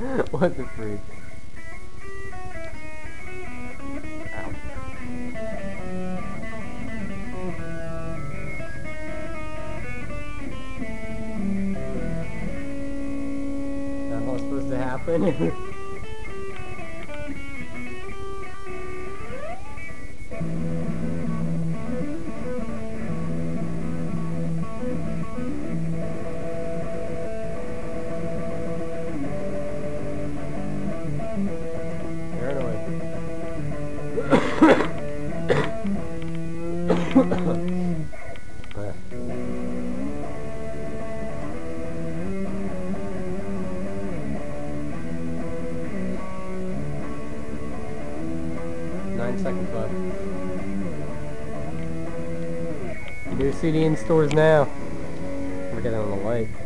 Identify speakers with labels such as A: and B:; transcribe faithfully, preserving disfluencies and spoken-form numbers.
A: What the freak? Ow. That's not supposed to happen. Nine seconds left. New C D in stores now. We're getting on the light.